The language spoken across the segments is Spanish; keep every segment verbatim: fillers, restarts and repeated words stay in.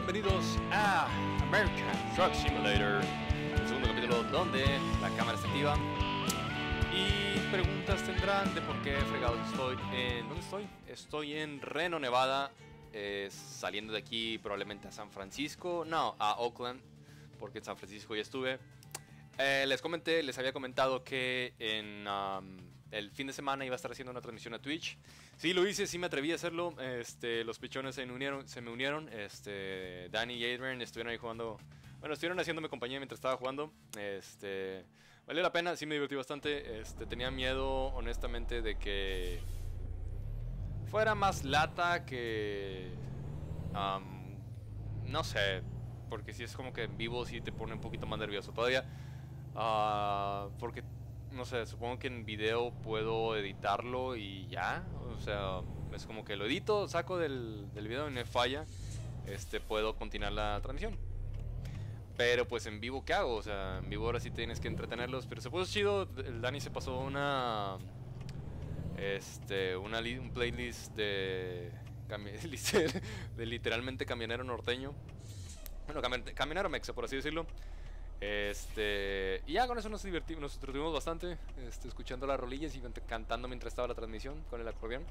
bienvenidos a American Truck Simulator, el segundo capítulo donde la cámara está activa. Y preguntas tendrán de por qué fregados estoy en... ¿Dónde estoy? Estoy en Reno, Nevada, eh, saliendo de aquí probablemente a San Francisco, no, a Oakland, porque en San Francisco ya estuve. Eh, les comenté, les había comentado que en um, el fin de semana iba a estar haciendo una transmisión a Twitch. Sí, lo hice, sí me atreví a hacerlo. Este, los pichones se unieron, se me unieron. Este, Danny y Adrian estuvieron ahí jugando. Bueno, estuvieron haciéndome compañía mientras estaba jugando. Este, valió la pena, sí me divertí bastante. Este, tenía miedo, honestamente, de que fuera más lata que, um, no sé, porque si es como que en vivo sí te pone un poquito más nervioso todavía. Uh, porque no sé, supongo que en video puedo editarlo y ya. O sea, es como que lo edito, saco del, del video y no me falla. Este, puedo continuar la transmisión. Pero pues en vivo, ¿qué hago? O sea, en vivo ahora sí tienes que entretenerlos. Pero se puso chido. El Dani se pasó una Este, una un playlist de de literalmente camionero norteño. Bueno, camionero mexa, por así decirlo. Este, y ya con eso nos divertimos, nos entretuvimos bastante, este, escuchando las rolillas y cantando mientras estaba la transmisión con el acordeón.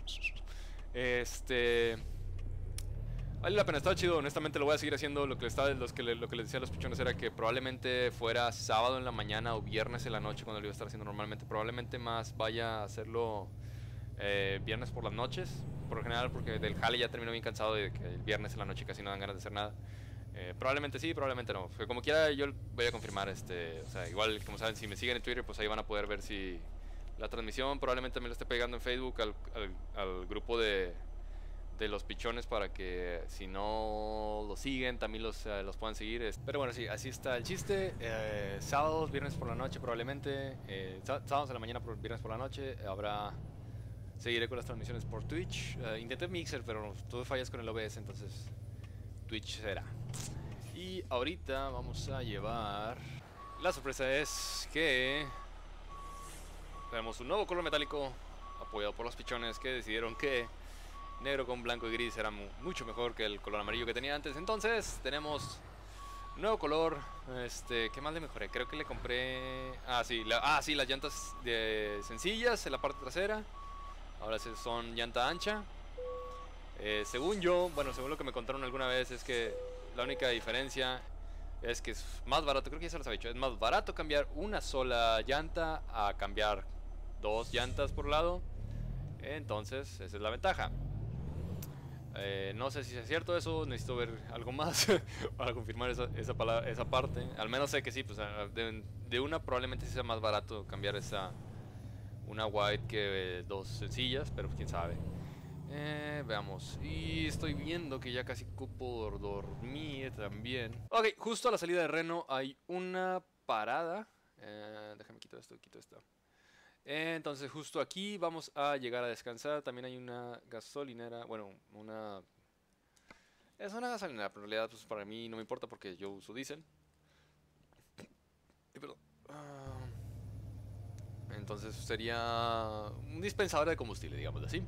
Este, vale la pena, estaba chido, honestamente lo voy a seguir haciendo. Lo que, estaba, los que le, lo que les decía a los pichones era que probablemente fuera sábado en la mañana o viernes en la noche cuando lo iba a estar haciendo normalmente. Probablemente más vaya a hacerlo eh, viernes por las noches, por lo general, porque del jale ya termino bien cansado de que el viernes en la noche casi no dan ganas de hacer nada. Eh, probablemente sí, probablemente no. Porque como quiera yo voy a confirmar, este, o sea, igual como saben, si me siguen en Twitter, pues ahí van a poder ver si la transmisión probablemente también lo esté pegando en Facebook al, al, al grupo de, de los pichones para que si no lo siguen también los, uh, los puedan seguir. Pero bueno, sí, así está el chiste. Eh, sábados, viernes por la noche probablemente. Eh, sábados en la mañana, viernes por la noche. Habrá... Seguiré con las transmisiones por Twitch. Eh, intenté Mixer, pero todo fallas con el O B S, entonces Twitch será. Y ahorita vamos a llevar... La sorpresa es que tenemos un nuevo color metálico apoyado por los pichones que decidieron que negro con blanco y gris era mu mucho mejor que el color amarillo que tenía antes. Entonces tenemos nuevo color. Este, ¿qué más le mejoré? Creo que le compré... Ah, sí, la... ah, sí, las llantas de sencillas en la parte trasera. Ahora son llanta ancha. Eh, según yo, bueno, según lo que me contaron alguna vez, es que la única diferencia es que es más barato, creo que ya se los había dicho, es más barato cambiar una sola llanta a cambiar dos llantas por lado. Entonces, esa es la ventaja. Eh, no sé si es cierto eso, necesito ver algo más para confirmar esa, esa, palabra, esa parte. Al menos sé que sí, pues de, de una probablemente sí sea más barato cambiar esa una white que eh, dos sencillas, pero quién sabe. Eh, veamos, y estoy viendo que ya casi cupo dormir también. Ok, justo a la salida de Reno hay una parada. eh, Déjame quitar esto, quito esto. eh, Entonces justo aquí vamos a llegar a descansar. También hay una gasolinera, bueno, una... Es una gasolinera, pero en realidad pues para mí no me importa porque yo uso diésel. Y perdón. uh, Entonces sería un dispensador de combustible, digamos así.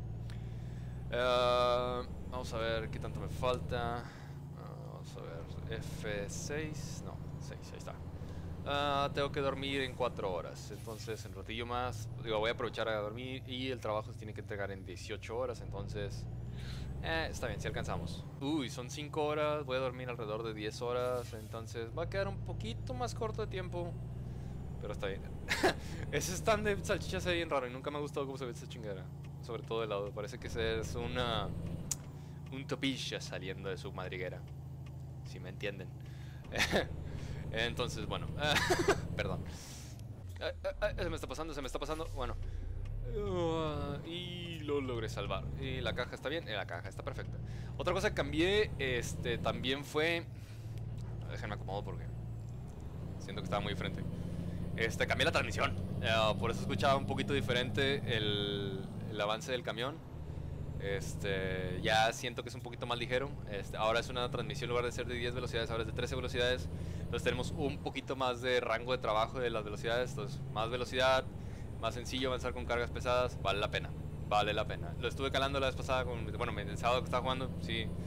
Uh, vamos a ver qué tanto me falta. Uh, vamos a ver, F seis, no, seis, ahí está. Uh, tengo que dormir en cuatro horas, entonces en ratillo más, digo, voy a aprovechar a dormir y el trabajo se tiene que entregar en dieciocho horas, entonces eh, está bien, si alcanzamos. Uy, son cinco horas, voy a dormir alrededor de diez horas, entonces va a quedar un poquito más corto de tiempo, pero está bien. Ese stand de salchichas se ve bien raro y nunca me ha gustado cómo se ve esa chingadera. Sobre todo de lado, parece que es una un topilla saliendo de su madriguera, si me entienden. Entonces, bueno, perdón. Eh, eh, se me está pasando, se me está pasando. Bueno, uh, y lo logré salvar. Y la caja está bien, eh, la caja está perfecta. Otra cosa que cambié, este, también fue... Déjenme acomodo porque siento que estaba muy diferente. Este, cambié la transmisión, uh, por eso escuchaba un poquito diferente el, el avance del camión. Este, ya siento que es un poquito más ligero. Este, ahora es una transmisión, en lugar de ser de diez velocidades, ahora es de trece velocidades. Entonces tenemos un poquito más de rango de trabajo de las velocidades. Entonces más velocidad, más sencillo avanzar con cargas pesadas. Vale la pena, vale la pena. Lo estuve calando la vez pasada con, bueno, el sábado que estaba jugando, sí.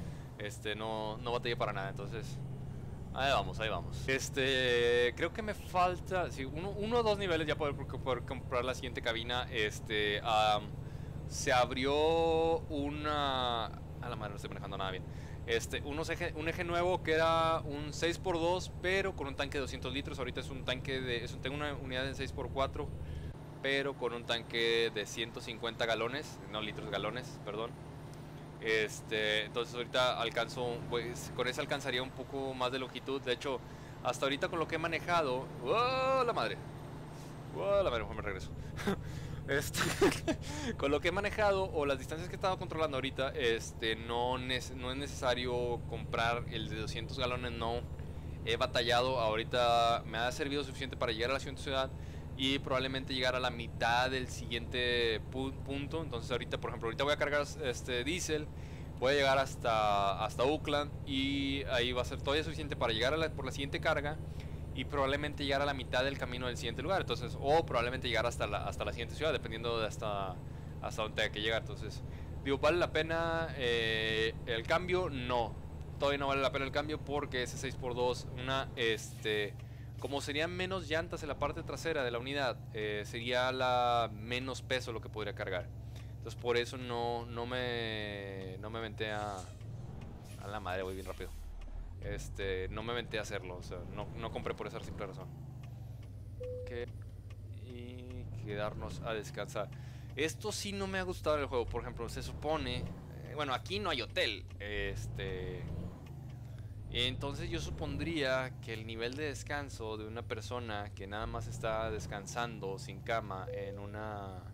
Este, no, no batallé para nada, entonces... Ahí vamos, ahí vamos. Este, creo que me falta, sí, uno, uno o dos niveles ya poder, poder comprar la siguiente cabina. Este, um, se abrió una... A la madre, no estoy manejando nada bien. Este, unos eje, un eje nuevo que era un seis por dos, pero con un tanque de doscientos litros. Ahorita es un tanque de... Es un, tengo una unidad en seis por cuatro, pero con un tanque de ciento cincuenta galones, no litros, galones, perdón. Este, entonces ahorita alcanzo, pues con ese alcanzaría un poco más de longitud. De hecho, hasta ahorita con lo que he manejado, ¡oh, la madre! ¡Oh, la madre! Mejor me regreso. Este, con lo que he manejado o las distancias que he estado controlando ahorita, este, no, no es necesario comprar el de doscientos galones. No he batallado. Ahorita me ha servido suficiente para llegar a la siguiente ciudad y probablemente llegar a la mitad del siguiente pu punto. Entonces ahorita, por ejemplo, ahorita voy a cargar este diésel, voy a llegar hasta, hasta Oakland, y ahí va a ser todavía suficiente para llegar a la, por la siguiente carga, y probablemente llegar a la mitad del camino del siguiente lugar. Entonces, o probablemente llegar hasta la, hasta la siguiente ciudad, dependiendo de hasta, hasta donde tenga que llegar. Entonces, digo, ¿vale la pena eh, el cambio? No, todavía no vale la pena el cambio, porque ese seis por dos, una, este... como serían menos llantas en la parte trasera de la unidad, eh, sería la menos peso lo que podría cargar. Entonces por eso no, no me no me aventé a... A la madre, voy bien rápido. Este, no me aventé a hacerlo, o sea, no, no compré por esa simple razón. Okay. Y quedarnos a descansar. Esto sí no me ha gustado en el juego. Por ejemplo, se supone... Eh, bueno, aquí no hay hotel. Este... Entonces yo supondría que el nivel de descanso de una persona que nada más está descansando sin cama en una...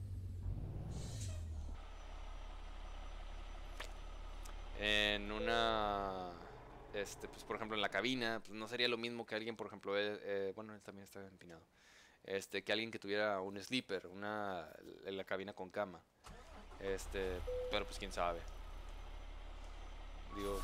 En una... Este, pues por ejemplo en la cabina, pues no sería lo mismo que alguien, por ejemplo, eh, eh, bueno, él también está empinado. Este, que alguien que tuviera un sleeper, una... en la cabina con cama. Este, pero pues quién sabe. Digo...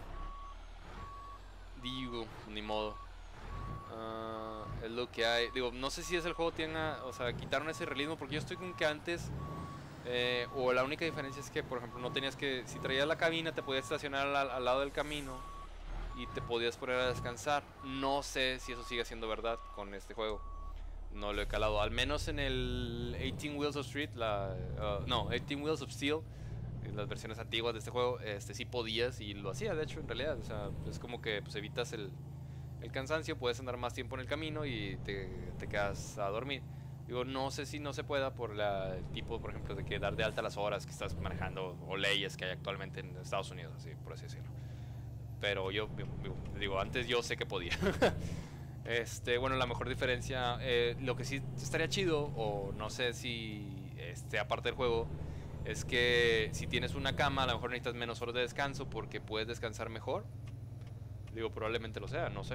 Digo, ni modo. Uh, es lo que hay. Digo, no sé si es el juego tenga, o sea, quitaron ese realismo, porque yo estoy con que antes, eh, o la única diferencia es que, por ejemplo, no tenías que, si traías la cabina, te podías estacionar al, al lado del camino y te podías poner a descansar. No sé si eso sigue siendo verdad con este juego. No lo he calado, al menos en el eighteen Wheels of Street, la, uh, no, eighteen Wheels of Steel. En las versiones antiguas de este juego, este sí podías, y lo hacía de hecho en realidad. O sea, es como que pues evitas el, el cansancio, puedes andar más tiempo en el camino y te, te quedas a dormir. Digo, no sé si no se pueda por la, el tipo, por ejemplo, de que dar de alta las horas que estás manejando, o leyes que hay actualmente en Estados Unidos, así por así decirlo. Pero yo digo, digo antes yo sé que podía. Este, bueno, la mejor diferencia, eh, lo que sí estaría chido, o no sé si este, aparte del juego, es que si tienes una cama, a lo mejor necesitas menos horas de descanso porque puedes descansar mejor. Digo, probablemente lo sea, no sé.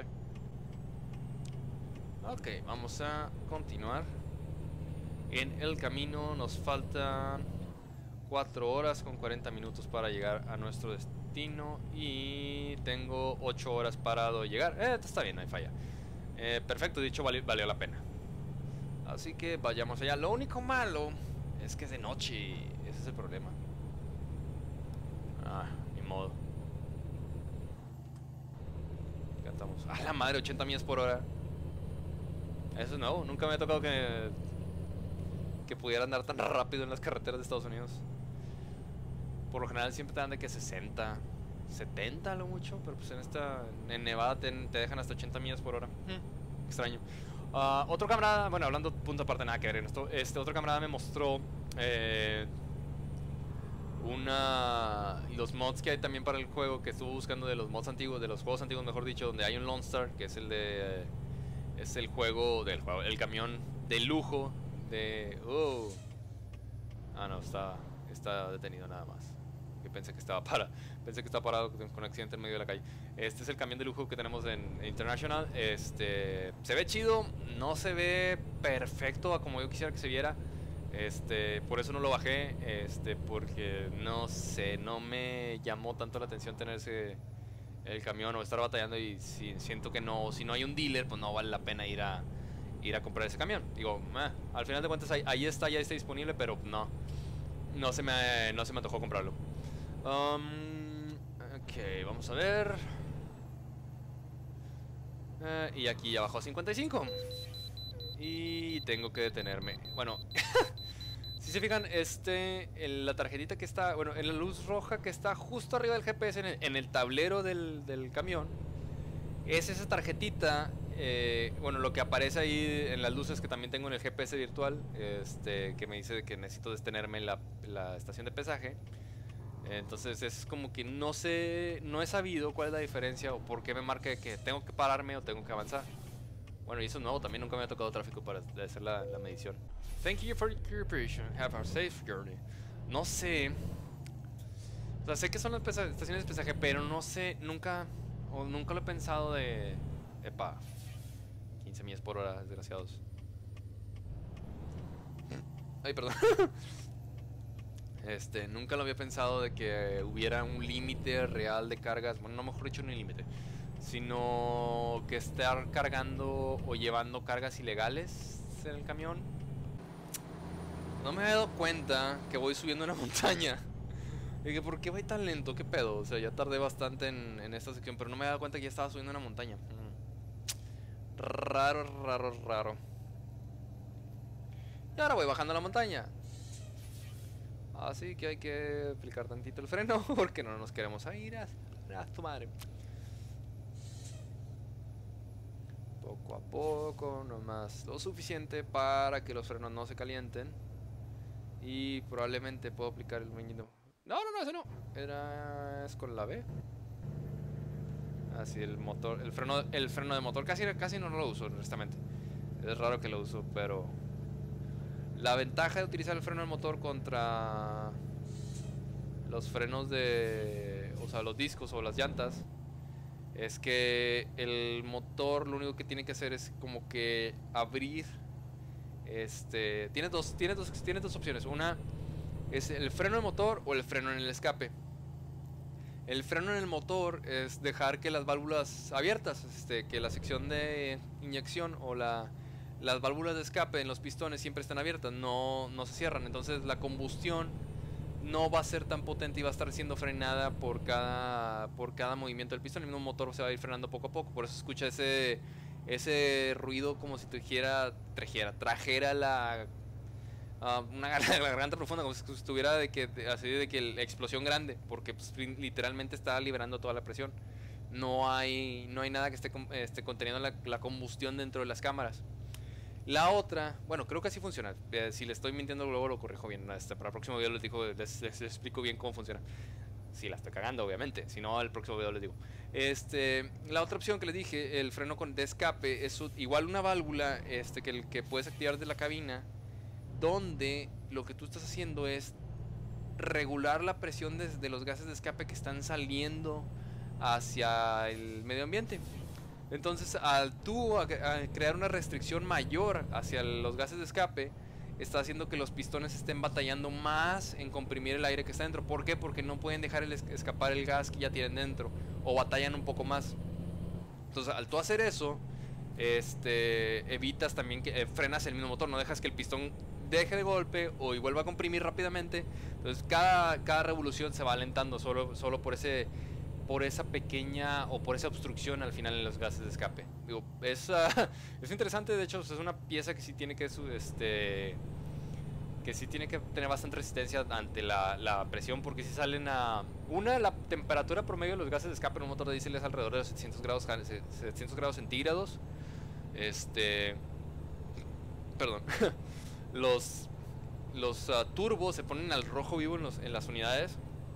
Ok, vamos a continuar. En el camino nos faltan cuatro horas con cuarenta minutos para llegar a nuestro destino, y tengo ocho horas parado de llegar. Eh, está bien, no hay falla. Eh, perfecto, dicho, valió, valió la pena. Así que vayamos allá. Lo único malo es que es de noche. Ese es el problema. Ah, ni modo. Acá estamos. ¡Ah, la madre! ochenta millas por hora. Eso es nuevo. Nunca me ha tocado que Que pudiera andar tan rápido en las carreteras de Estados Unidos. Por lo general siempre te dan de que sesenta, setenta a lo mucho. Pero pues en esta, en Nevada te, te dejan hasta ochenta millas por hora. hmm, Extraño. Uh, otro camarada, bueno, hablando punto aparte, nada que ver en esto. Este otro camarada me mostró eh, una los mods que hay también para el juego, que estuvo buscando de los mods antiguos, de los juegos antiguos, mejor dicho, donde hay un Lone Star, que es el de eh, es el juego del juego, el camión de lujo de oh. Ah, no, está está detenido nada más. Que pensé que estaba para pensé que estaba parado con un accidente en medio de la calle. Este es el camión de lujo que tenemos en International. Este se ve chido, no se ve perfecto a como yo quisiera que se viera. Este, por eso no lo bajé, este, porque no sé, no me llamó tanto la atención tener ese el camión o estar batallando, y si siento que no, si no hay un dealer, pues no vale la pena ir a ir a comprar ese camión. Digo, eh, al final de cuentas ahí, ahí está, ya está disponible, pero no no se me no se me antojó comprarlo. Um, Ok, vamos a ver. Eh, y aquí ya bajó a cincuenta y cinco. Y tengo que detenerme. Bueno, si se fijan, este, en la tarjetita que está, bueno, en la luz roja que está justo arriba del G P S, en el, en el tablero del, del camión, es esa tarjetita. Eh, bueno, lo que aparece ahí en las luces que también tengo en el G P S virtual, este, que me dice que necesito detenerme en la, la estación de pesaje. Entonces es como que no sé, no he sabido cuál es la diferencia o por qué me marca que tengo que pararme o tengo que avanzar. Bueno, y eso es nuevo, también nunca me ha tocado tráfico para hacer la, la medición. Thank you for your patience. Have a safe journey. No sé. O sea, sé que son las estaciones de pesaje, pero no sé, nunca, o nunca lo he pensado de... Epa, quince millas por hora, desgraciados. Ay, perdón. Este, nunca lo había pensado de que hubiera un límite real de cargas. Bueno, no mejor dicho un límite, sino que estar cargando o llevando cargas ilegales en el camión. No me he dado cuenta que voy subiendo una montaña. Y que ¿por qué voy tan lento? ¿Qué pedo? O sea, ya tardé bastante en, en esta sección, pero no me he dado cuenta que ya estaba subiendo una montaña. Mm. Raro, raro, raro. Y ahora voy bajando la montaña. Así que hay que aplicar tantito el freno porque no nos queremos ir a, a tu madre. Poco a poco, nomás lo suficiente para que los frenos no se calienten. Y probablemente puedo aplicar el meñido. No, no, no, ese no. Era es con la B. Así el motor, el freno, el freno de motor casi, casi no lo uso, honestamente. Es raro que lo uso, pero la ventaja de utilizar el freno del motor contra los frenos de, o sea, los discos o las llantas, es que el motor lo único que tiene que hacer es como que abrir, este, tiene dos, tiene dos, tiene dos opciones. Una es el freno del motor o el freno en el escape. El freno en el motor es dejar que las válvulas abiertas, este, que la sección de inyección o la las válvulas de escape en los pistones siempre están abiertas, no, no se cierran. Entonces la combustión no va a ser tan potente y va a estar siendo frenada por cada, por cada movimiento del pistón. El mismo motor se va a ir frenando poco a poco. Por eso se escucha ese, ese ruido como si trajera, trajera, trajera la, uh, una la garganta profunda, como si estuviera de que, así de que la explosión grande, porque pues, literalmente está liberando toda la presión. No hay, no hay nada que esté, esté conteniendo la, la combustión dentro de las cámaras. La otra, bueno, creo que así funciona. Eh, si le estoy mintiendo, luego lo corrijo bien. Este, para el próximo video les, digo, les, les, les explico bien cómo funciona. Si la estoy cagando, obviamente. Si no, el próximo video les digo. Este, la otra opción que les dije, el freno con de escape, es igual una válvula este, que, que puedes activar de la cabina, donde lo que tú estás haciendo es regular la presión de, de los gases de escape que están saliendo hacia el medio ambiente. Entonces, al tú a, a crear una restricción mayor hacia los gases de escape, está haciendo que los pistones estén batallando más en comprimir el aire que está dentro. ¿Por qué? Porque no pueden dejar el es escapar el gas que ya tienen dentro, o batallan un poco más. Entonces, al tú hacer eso, este, evitas también que eh, frenas el mismo motor, no dejas que el pistón deje de golpe o y vuelva a comprimir rápidamente. Entonces, cada, cada revolución se va alentando solo, solo por ese... por esa pequeña o por esa obstrucción al final en los gases de escape. Digo, es, uh, es interesante, de hecho es una pieza que sí tiene que este que sí tiene que tener bastante resistencia ante la, la presión, porque si salen a una, la temperatura promedio de los gases de escape en un motor de diésel es alrededor de los setecientos grados, setecientos grados centígrados. Este, perdón. los los uh, turbos se ponen al rojo vivo en, los, en las unidades.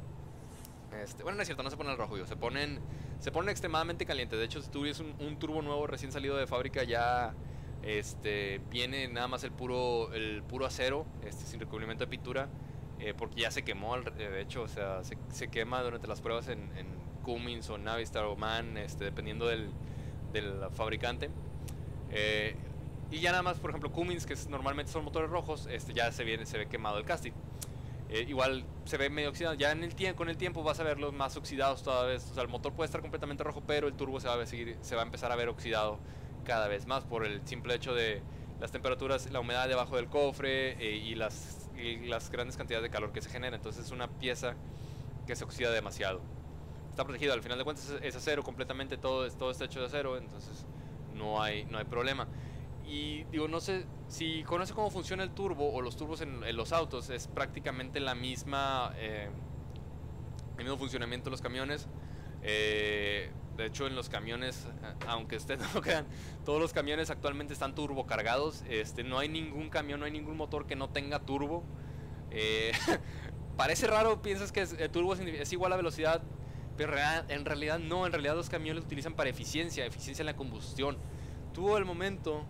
Este, bueno, no es cierto, no se ponen al rojo vivo, se ponen, se ponen extremadamente calientes. De hecho, si tú ves un, un turbo nuevo recién salido de fábrica, ya este, viene nada más el puro, el puro acero, este, sin recubrimiento de pintura, eh, porque ya se quemó. De hecho, o sea, se, se quema durante las pruebas en, en Cummins o Navistar o MAN, este, dependiendo del, del fabricante. Eh, y ya nada más, por ejemplo, Cummins, que es, normalmente son motores rojos, este, ya se, viene, se ve quemado el casting. Eh, igual se ve medio oxidado. Ya en el tiempo, con el tiempo vas a verlos más oxidados toda vez. O sea, el motor puede estar completamente rojo, pero el turbo se va a, seguir, se va a empezar a ver oxidado cada vez más por el simple hecho de las temperaturas, la humedad debajo del cofre eh, y, las, y las grandes cantidades de calor que se genera. Entonces es una pieza que se oxida demasiado. está protegido, al final de cuentas es, es acero completamente, todo, todo está hecho de acero, entonces no hay, no hay problema. Y digo, no sé, si conoce cómo funciona el turbo o los turbos en, en los autos, es prácticamente la misma, eh, el mismo funcionamiento de los camiones. Eh, de hecho, en los camiones, aunque ustedes no lo crean, todos los camiones actualmente están turbo cargados. Este, no hay ningún camión, no hay ningún motor que no tenga turbo. Eh, parece raro, piensas que es, el turbo es igual a velocidad, pero en realidad no, en realidad los camiones lo utilizan para eficiencia, eficiencia en la combustión. Tuvo el momento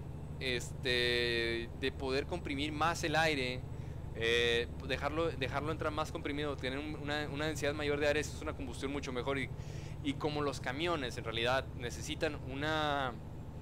este, de poder comprimir más el aire, eh, dejarlo, dejarlo entrar más comprimido, tener una, una densidad mayor de aire, eso es una combustión mucho mejor. Y, y como los camiones en realidad necesitan una,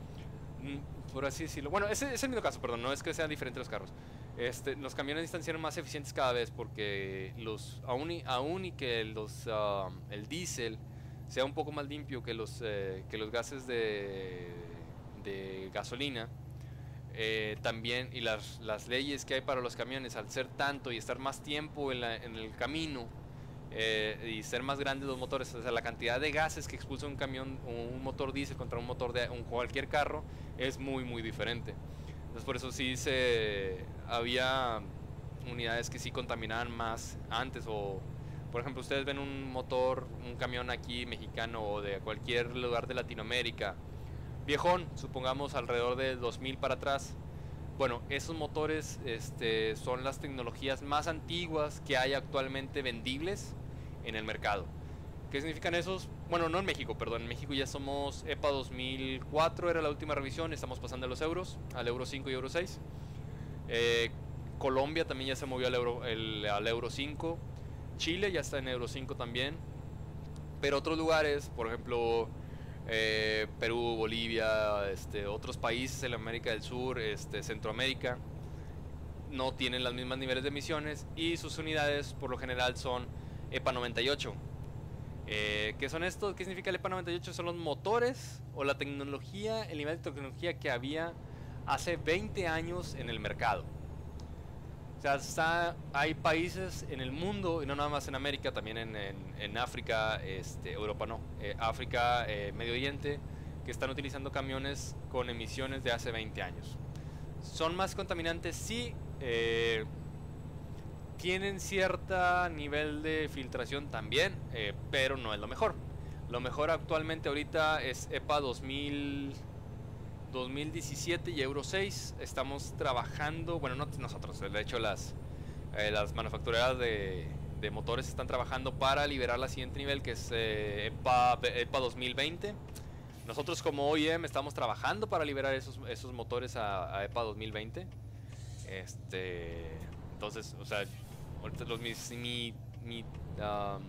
por así decirlo, bueno, ese es el mismo caso, perdón, no es que sean diferentes los carros. Este, los camiones necesitan ser más eficientes cada vez porque los, aún, y, aún y que los, uh, el diésel sea un poco más limpio que los, eh, que los gases de, de gasolina, eh, también, y las, las leyes que hay para los camiones, al ser tanto y estar más tiempo en, la, en el camino, eh, y ser más grandes los motores, o sea, la cantidad de gases que expulsa un camión o un motor diésel contra un motor de un, cualquier carro es muy muy diferente. Entonces por eso sí se había unidades que sí contaminaban más antes. O por ejemplo, ustedes ven un motor, un camión aquí mexicano o de cualquier lugar de Latinoamérica, viejón, supongamos alrededor de dos mil para atrás. Bueno, esos motores este, son las tecnologías más antiguas que hay actualmente vendibles en el mercado. ¿Qué significan esos? Bueno, no en México, perdón. En México ya somos E P A dos mil cuatro, era la última revisión. Estamos pasando a los euros, al euro cinco y euro seis. Eh, Colombia también ya se movió al euro, el, al euro cinco. Chile ya está en euro cinco también. Pero otros lugares, por ejemplo, eh, Perú, Bolivia, este, otros países en América del Sur, este, Centroamérica, no tienen los mismos niveles de emisiones y sus unidades por lo general son E P A noventa y ocho. Eh, ¿Qué son estos? ¿Qué significa el E P A noventa y ocho? Son los motores o la tecnología, el nivel de tecnología que había hace veinte años en el mercado. O sea, está, hay países en el mundo, y no nada más en América, también en, en, en África, este, Europa no, eh, África, eh, Medio Oriente, que están utilizando camiones con emisiones de hace veinte años. ¿Son más contaminantes? Sí. Eh, tienen cierto nivel de filtración también, eh, pero no es lo mejor. Lo mejor actualmente ahorita es E P A dos mil, dos mil diecisiete y euro seis. Estamos trabajando, bueno, no nosotros, de hecho las, eh, las manufactureras de, de motores están trabajando para liberar la siguiente nivel, que es eh, E P A, E P A dos mil veinte. Nosotros como O E M estamos trabajando para liberar esos, esos motores a, a E P A dos mil veinte. Este, entonces, o sea, ahorita los, mis, mi, mi, um,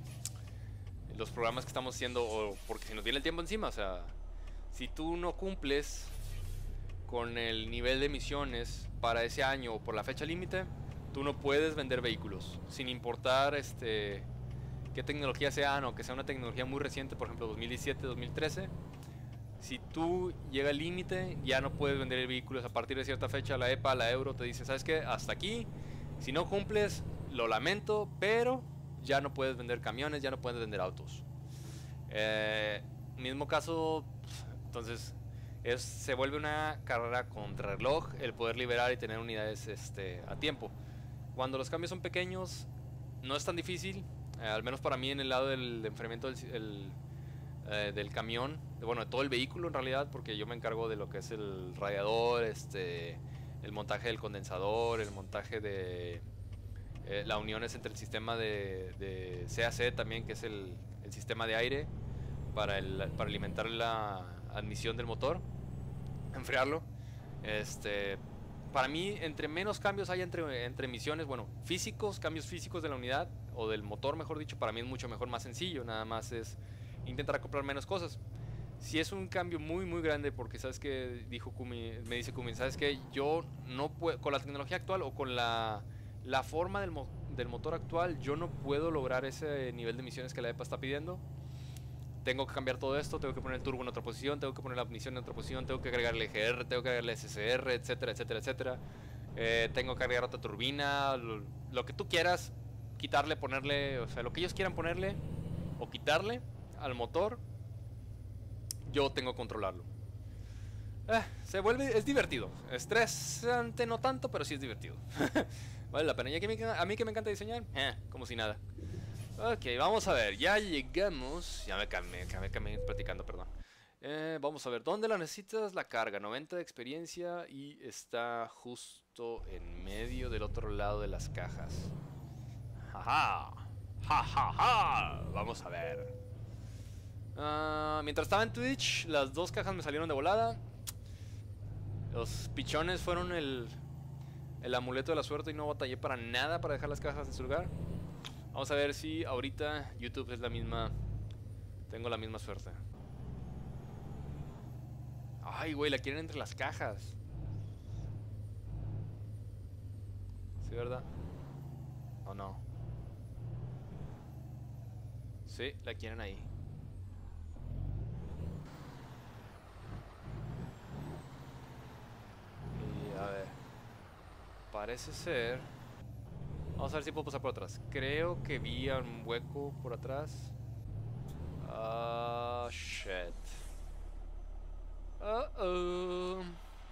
los programas que estamos haciendo, o porque se nos viene el tiempo encima, o sea, si tú no cumples con el nivel de emisiones para ese año o por la fecha límite, tú no puedes vender vehículos, sin importar este, qué tecnología sean, o que sea una tecnología muy reciente, por ejemplo dos mil diecisiete, dos mil trece. Si tú llega el límite, ya no puedes vender vehículos a partir de cierta fecha. La E P A, la Euro te dice, ¿sabes qué? Hasta aquí. Si no cumples, lo lamento, pero ya no puedes vender camiones, ya no puedes vender autos. Eh, mismo caso, entonces es, se vuelve una carrera contra reloj el poder liberar y tener unidades este, a tiempo. Cuando los cambios son pequeños, no es tan difícil, eh, al menos para mí en el lado del de enfriamiento del, el, eh, del camión, de, bueno, de todo el vehículo en realidad, porque yo me encargo de lo que es el radiador, este, el montaje del condensador, el montaje de eh, la unión es entre el sistema de, de C A C también, que es el, el sistema de aire para, el, para alimentar la admisión del motor, enfriarlo. Este, para mí, entre menos cambios hay entre, entre emisiones, bueno, físicos, cambios físicos de la unidad o del motor, mejor dicho, para mí es mucho mejor, más sencillo. Nada más es intentar acoplar menos cosas. Si es un cambio muy muy grande, porque sabes que dijo Kumi, me dice Kumi, sabes que yo no puedo, con la tecnología actual o con la, la forma del, mo del motor actual, yo no puedo lograr ese nivel de emisiones que la E P A está pidiendo. Tengo que cambiar todo esto, tengo que poner el turbo en otra posición, tengo que poner la admisión en otra posición, tengo que agregarle G R, tengo que agregarle S C R, etcétera, etcétera, etcétera. Eh, tengo que agregar otra turbina, lo, lo que tú quieras, quitarle, ponerle, o sea, lo que ellos quieran ponerle, o quitarle al motor, yo tengo que controlarlo. Eh, se vuelve, es divertido. Estresante no tanto, pero sí es divertido. Vale la pena. Y aquí me, a mí que me encanta diseñar, eh, como si nada. Ok, vamos a ver, ya llegamos. Ya me cambié, me cambié platicando, perdón. Eh, vamos a ver, ¿dónde la necesitas? La carga, noventa de experiencia y está justo en medio del otro lado de las cajas. Jaja, jajaja, vamos a ver. Uh, mientras estaba en Twitch, las dos cajas me salieron de volada. Los pichones fueron el, el amuleto de la suerte y no batallé para nada para dejar las cajas en su lugar. Vamos a ver si ahorita YouTube es la misma. Tengo la misma suerte. Ay, güey, la quieren entre las cajas. ¿Sí, verdad? ¿O no? Sí, la quieren ahí. Y a ver. Parece ser. Vamos a ver si puedo pasar por atrás. Creo que vi un hueco por atrás. Ah, uh, shit. Uh oh.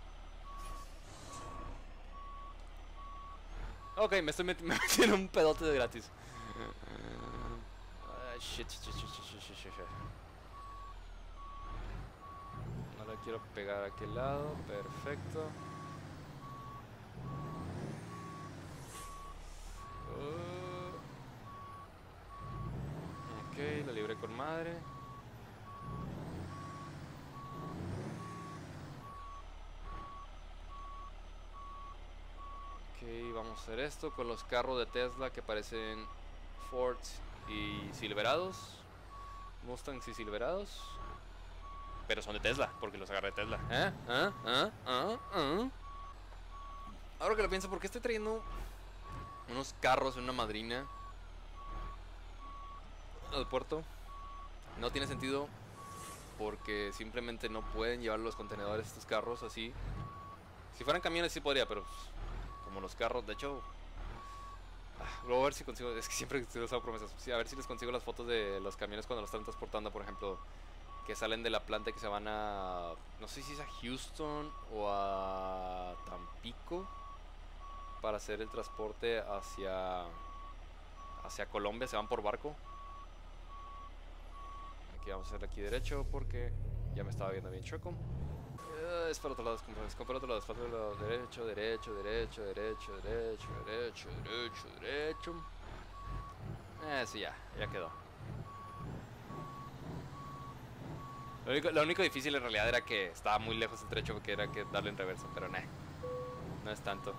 Ok, me estoy meti me metí en un pedote de gratis. Uh, shit, shit, shit, shit, shit, shit, shit. No la quiero pegar a aquel lado. Perfecto. Uh, ok, la libré con madre. Ok, vamos a hacer esto con los carros de Tesla que parecen Fords y Silverados. Mustangs y Silverados. Pero son de Tesla, porque los agarré de Tesla. ¿Eh? ¿Ah? ¿Ah? ¿Ah? ¿Ah? Ahora que lo pienso, ¿por qué estoy trayendo unos carros en una madrina al puerto? No tiene sentido, porque simplemente no pueden llevar los contenedores estos carros así. Si fueran camiones sí podría, pero como los carros, de hecho... Ah, luego a ver si consigo... Es que siempre estoy usando promesas. Sí, a ver si les consigo las fotos de los camiones cuando los están transportando, por ejemplo, que salen de la planta y que se van a... No sé si es a Houston o a Tampico para hacer el transporte hacia... hacia Colombia, se van por barco. Aquí vamos a hacerle aquí derecho porque ya me estaba viendo bien chueco. Uh, es para otro lado, es para otro lado, es para otro lado. Derecho, derecho, derecho, derecho, derecho, derecho, derecho, derecho. Eh, sí, ya, ya quedó. Lo único, lo único difícil en realidad era que estaba muy lejos el trecho, que era que darle en reversa, pero nah, no es tanto.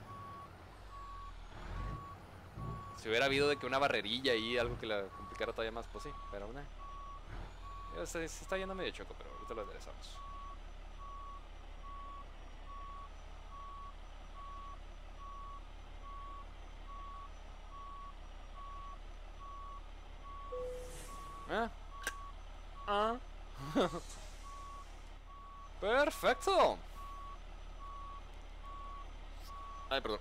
Si hubiera habido de que una barrerilla y algo que la complicara todavía más, pues sí, pero nah. Se, se está yendo medio choco, pero ahorita lo enderezamos. ¿Eh? Ah. Perfecto. Ay, perdón.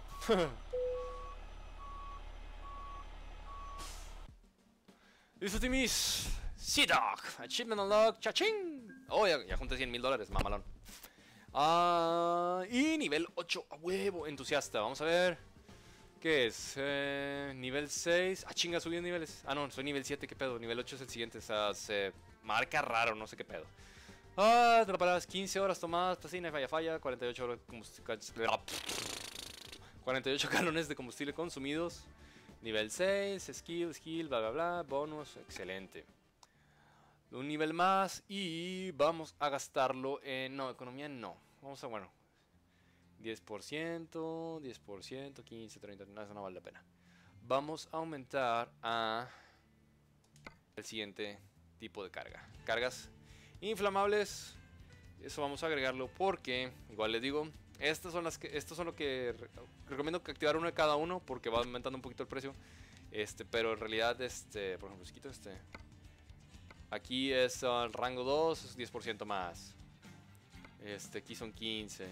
Listo, Timis. Sea-Dog. Achievement unlock. ¡Chachín! Oh, ya, ya junté cien mil dólares, mamalón. Ah, y nivel ocho. A huevo. Entusiasta. Vamos a ver. ¿Qué es? Eh, nivel seis. Ah, chinga, subí niveles. Ah, no, soy nivel siete. ¿Qué pedo? Nivel ocho es el siguiente. O sea, se marca raro. No sé qué pedo. Ah, te lo paras. quince horas tomadas. Pasina, falla, falla. cuarenta y ocho horas de combustible. cuarenta y ocho galones de combustible consumidos. Nivel seis, skill, skill, bla bla bla, bonus, excelente. Un nivel más y vamos a gastarlo en... No, economía no. Vamos a, bueno, diez por ciento, diez por ciento, quince, treinta, no, eso no vale la pena. Vamos a aumentar a el siguiente tipo de carga. Cargas inflamables. Eso vamos a agregarlo porque, igual les digo, estas son las que, estos son lo que re recomiendo que activar uno de cada uno porque va aumentando un poquito el precio. Este, pero en realidad, este, por ejemplo, si quito este, aquí es el uh, rango dos, es diez por ciento más. Este, aquí son quince,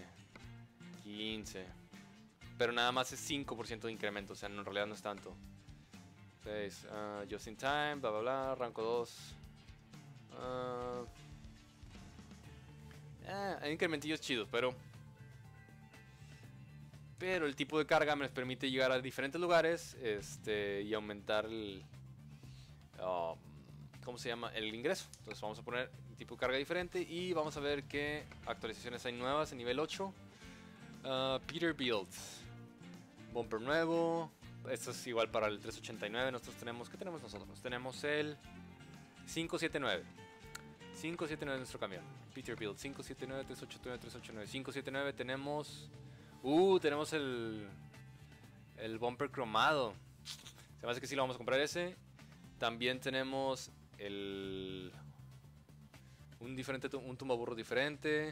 quince, pero nada más es cinco por ciento de incremento, o sea, en realidad no es tanto. seis. Uh, just in time, bla bla bla. Rango dos. Uh, eh, hay incrementillos chidos, pero... Pero el tipo de carga me les permite llegar a diferentes lugares este, y aumentar el... Uh, ¿Cómo se llama? El ingreso. Entonces vamos a poner un tipo de carga diferente y vamos a ver qué actualizaciones hay nuevas en nivel ocho. Uh, Peterbilt. Bumper nuevo. Esto es igual para el trescientos ochenta y nueve. Nosotros tenemos... ¿Qué tenemos nosotros? Tenemos el quinientos setenta y nueve. quinientos setenta y nueve es nuestro camión. Peterbilt. quinientos setenta y nueve, trescientos ochenta y nueve, trescientos ochenta y nueve. quinientos setenta y nueve tenemos... Uh, tenemos el... El bumper cromado. Se me hace que sí lo vamos a comprar ese. También tenemos el... Un diferente, un tumbaburro diferente.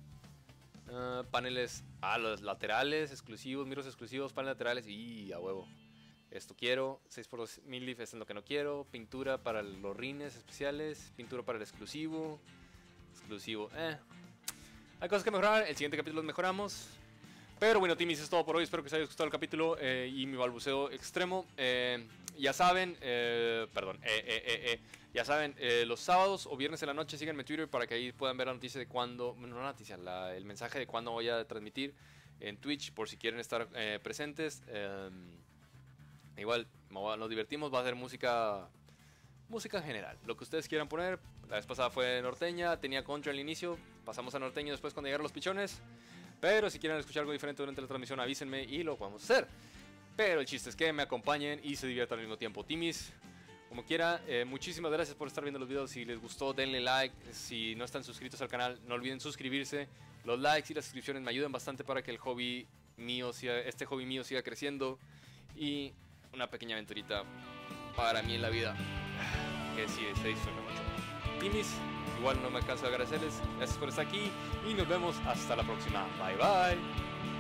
Uh, paneles... Ah, los laterales exclusivos, miros exclusivos, paneles laterales. Y a huevo. Esto quiero. seis por dos millilif es en lo que no quiero. Pintura para los rines especiales. Pintura para el exclusivo. Exclusivo. Eh. Hay cosas que mejorar. El siguiente capítulo los mejoramos. Pero bueno, Timis, es todo por hoy. Espero que os haya gustado el capítulo eh, y mi balbuceo extremo. Eh, ya saben, eh, perdón, eh, eh, eh, eh, ya saben, eh, los sábados o viernes en la noche síganme en Twitter para que ahí puedan ver la noticia de cuándo, no la noticia, la, el mensaje de cuándo voy a transmitir en Twitch por si quieren estar eh, presentes. Eh, igual, nos divertimos, va a ser música, música en general, lo que ustedes quieran poner. La vez pasada fue norteña, tenía contra al inicio, pasamos a norteño después cuando llegaron los pichones. Pero si quieren escuchar algo diferente durante la transmisión, avísenme y lo vamos a hacer. Pero el chiste es que me acompañen y se diviertan al mismo tiempo. Timis, como quiera, eh, muchísimas gracias por estar viendo los videos. Si les gustó, denle like. Si no están suscritos al canal, no olviden suscribirse. Los likes y las suscripciones me ayudan bastante para que el hobby mío siga, este hobby mío siga creciendo. Y una pequeña aventurita para mí en la vida, que sí, se disfruta mucho. Timis, igual no me canso de agradecerles. Gracias por estar aquí y nos vemos hasta la próxima. Bye bye.